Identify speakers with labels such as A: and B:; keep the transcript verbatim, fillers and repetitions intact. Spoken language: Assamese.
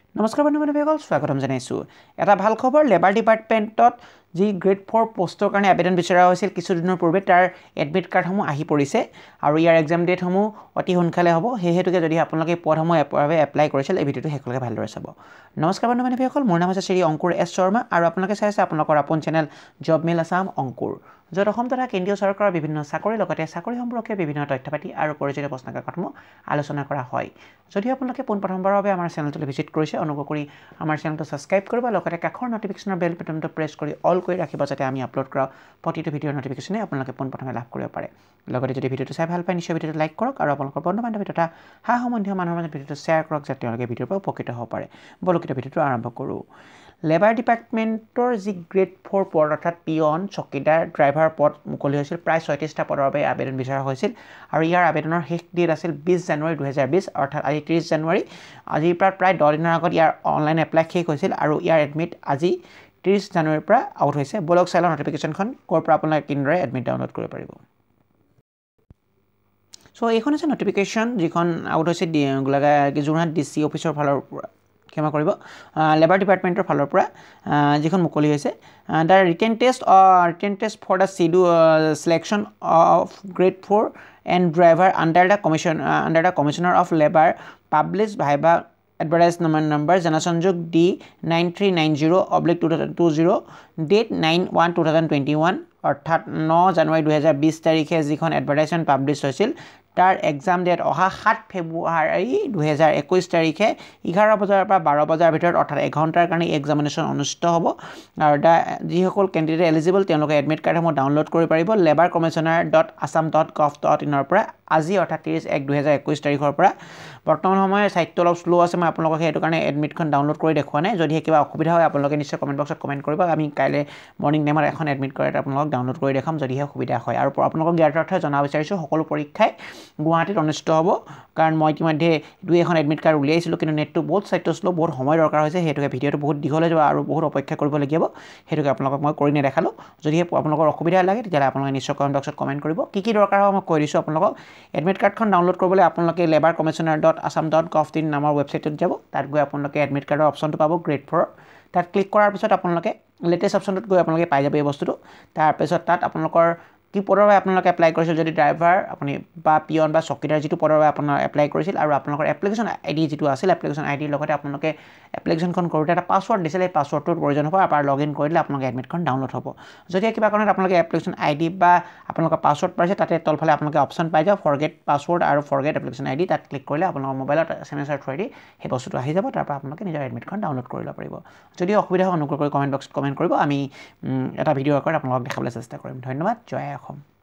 A: নমস্কাৰ বন্ধুসকল স্বাগতম জনাইছো এটা ভাল খবৰ লেবাৰ ডিপাৰ্টমেণ্টত যি গ্ৰেড ফ'ৰ পোষ্টৰ কাৰণে আবেদন বিচৰা হৈছিল কিছু দিনৰ পূৰ্বে তাৰ এডমিট কাৰ্ডসমূহ আহি পৰিছে আৰু ইয়াৰ এক্সাম ডেটসমূহ অতি সোনকালে হ'ব হেহেতুকে যদি আপোনালোকে পদসমূহ এপ্লাই কৰিছিল এই ভিডিঅটো হেকলৈকে ভালদৰে চাব নমস্কাৰ বন্ধুসকল মোৰ নাম আছে শ্ৰী অংকুৰ এছ শৰ্মা আৰু আপোনালোকে চাই আছে আপোনালোকৰ আপোন চেনেল জব মেল আসাম অংকুৰ যত অসম তথা কেন্দ্ৰীয় চৰকাৰৰ বিভিন্ন চাকৰি লগতে চাকৰি সম্পৰ্কীয় বিভিন্ন তথ্যপাতি আৰু প্ৰয়োজনীয় প্ৰশ্নকাকতসমূহ আলোচনা কৰা হয় যদি আপোনালোকে পোনপ্ৰথমবাৰৰ বাবে আমাৰ চেনেলটো ভিজিট কৰিছে অনুগ্ৰহ কৰি আমাৰ চেনেলটো সাবস্ক্ৰাইব কৰিব লগতে কাষৰ নটিফিকেশ্যনৰ বেল বাটনটো প্ৰেছ কৰি অল কৰি ৰাখিব যাতে আমি আপলোড কৰা প্ৰতিটো ভিডিঅ'ৰ নটিফিকেশ্যনে আপোনালোকে পোনপ্ৰথমে লাভ কৰিব পাৰে লগতে যদি ভিডিঅ'টো চাই ভাল পায় নিশ্চয় ভিডিঅ'টো লাইক কৰক আৰু আপোনালোকৰ বন্ধু বান্ধৱী তথা হা সম্বন্ধীয় মানুহৰ মাজত ভিডিঅ'টো শ্বেয়াৰ কৰক যাতে তেওঁলোকে ভিডিঅ'ৰ পৰা উপকৃত হ'ব পাৰে বলকিত ভিডিঅ'টো আৰম্ভ কৰোঁ লেবাৰ ডিপাৰ্টমেণ্টৰ যি গ্ৰেড ফ'ৰ পদ অৰ্থাৎ পিয়ন চকীদাৰ ড্ৰাইভাৰ পদ মুকলি হৈছিল প্ৰায় ছয়ত্ৰিছটা পদৰ বাবে আবেদন বিচৰা হৈছিল আৰু ইয়াৰ আবেদনৰ শেষ ডেট আছিল বিছ জানুৱাৰী দুহেজাৰ বিছ অৰ্থাৎ আজি ত্ৰিছ জানুৱাৰী আজিৰ পৰা প্ৰায় দহ দিনৰ আগত ইয়াৰ অনলাইন এপ্লাই শেষ হৈছিল আৰু ইয়াৰ এডমিট আজি ত্ৰিছ জানুৱাৰীৰ পৰা আউট হৈছে বলক চাই লওঁ নটিফিকেশ্যনখন ক'ৰ পৰা আপোনালোকে কিদৰে এডমিট ডাউনলোড কৰিব পাৰিব চ' এইখন আছে নটিফিকেশ্যন যিখন আউট হৈছে যোৰহাট ডি চি অফিচৰ ফালৰ পৰা ক্ষমা কৰিব লেবাৰ ডিপাৰ্টমেণ্টৰ ফালৰ পৰা যিখন মুকলি হৈছে the written test written test for the চিডু selection of grade four and driver under the commission under the commissioner of labour publish via advertise number জনসংযোগ D nine three nine zero' oblique two thousand two zero' date nine one two thousand twenty one অৰ্থাৎ ন জানুৱাৰী দুহেজাৰ বিছ তাৰিখে যিখন এডভাৰটাইজমেণ্ট পাব্লিছ হৈছিল তাৰ এক্সাম ডেট অহা সাত ফেব্ৰুৱাৰী দুহেজাৰ একৈছ তাৰিখে এঘাৰ বজাৰ পৰা বাৰ বজাৰ ভিতৰত অৰ্থাৎ এঘণ্টাৰ কাৰণে এক্সামিনেশ্যন অনুষ্ঠিত হ'ব আৰু দা যিসকল কেণ্ডিডেট এলিজিবল তেওঁলোকে এডমিট কাৰ্ডসমূহ ডাউনলোড কৰিব পাৰিব labour commissioner dot Assam dot gov dot ইনৰ পৰা আজি অৰ্থাৎ ত্ৰিছ এক দুহেজাৰ একৈছ তাৰিখৰ পৰা বৰ্তমান সময়ত চাইটটো অলপ শ্ল' আছে মই আপোনালোকক সেইটো কাৰণে এডমিটখন ডাউনলোড কৰি দেখুওৱা নাই যদি কিবা অসুবিধা হয় আপোনালোকে নিশ্চয় কমেণ্ট বক্সত কমেণ্ট কৰিব আমি কাইলৈ মৰ্ণিং টাইমত এখন এডমিট কাৰ্ড আপোনালোকক ডাউনলোড কৰি দেখাম যদিহে সুবিধা হয় আৰু আপোনালোকক ইয়াৰ অৰ্থে জনাব বিচাৰিছোঁ সকলো পৰীক্ষাই গুৱাহাটীত অনুষ্ঠিত হ'ব কাৰণ মই ইতিমধ্যে দুই এখন এডমিট কাৰ্ড উলিয়াইছিলোঁ কিন্তু নেটটো বহুত চাইটটো শ্ল' বহুত সময় দৰকাৰ হৈছে সেইটোকে ভিডিঅ'টো বহুত দীঘল হৈ যাব আৰু বহুত অপেক্ষা কৰিব লাগিব সেইটোকে আপোনালোকক মই কৰি নেদেখালোঁ যদিহে আপোনালোকৰ অসুবিধা লাগে তেতিয়াহ'লে আপোনালোকে নিশ্চয় কমেণ্ট বক্সত কমেণ্ট কৰিব কি কি দৰকাৰ হয় মই কৈ দিছোঁ আপোনালোকক এডমিট কাৰ্ডখন ডাউনলোড কৰিবলৈ আপোনালোকে labour commissioner dot Assam dot gov in নামৰ ৱেবছাইটত যাব তাত গৈ আপোনালোকে এডমিট কাৰ্ডৰ অপশ্যনটো পাব গ্ৰেড ফ'ৰ তাত ক্লিক কৰাৰ পিছত আপোনালোকে লেটেষ্ট অপশ্যনটোত গৈ আপোনালোকে পাই যাব এই বস্তুটো তাৰপিছত তাত আপোনালোকৰ কি পদৰ বাবে আপোনালোকে এপ্লাই কৰিছিল যদি ড্ৰাইভাৰ আপুনি বা পিয়ন বা চকীদাৰ যিটো পদৰ বাবে আপোনাৰ এপ্লাই কৰিছিল আৰু আপোনালোকৰ এপ্লিকেশ্যন আই ডি যিটো আছিল এপ্লিকেশ্যন আই ডিৰ লগতে আপোনালোকে এপ্লিকেশ্যনখন কৰোঁতে এটা পাছৱৰ্ড দিছিলে এই পাছৱৰ্ডটোৰ প্ৰয়োজন হ'ব আৰু লগ ইন কৰিলে আপোনালোকে এডমিটখন ডাউনলোড হ'ব যদি কিবা কাৰণত আপোনালোকে এপ্লিকেশ্যন আই ডি বা আপোনালোকৰ পাছৱৰ্ড পাইছে তাতে তলফালে আপোনালোকে অপশ্যন পাই যাব ফৰগেট পাছৱৰ্ড আৰু ফৰগেট এপ্লিকেশ্যন আই ডি তাত ক্লিক কৰিলে আপোনালোকৰ মোবাইলত এছ এম এছৰ থ্ৰুৱেদি সেই বস্তুটো আহি যাব তাৰপৰা আপোনালোকে নিজৰ এডমিটখন ডাউনলোড কৰি ল'ব পাৰিব যদি অসুবিধা হয় অনুগ্ৰহ কৰি কমেণ্ট বক্সত কমেণ্ট কৰিব আমি এটা ভিডিঅ' আকাৰত আপোনালোকক দেখাবলৈ চেষ্টা কৰিম ধন্যবাদ জয় অসম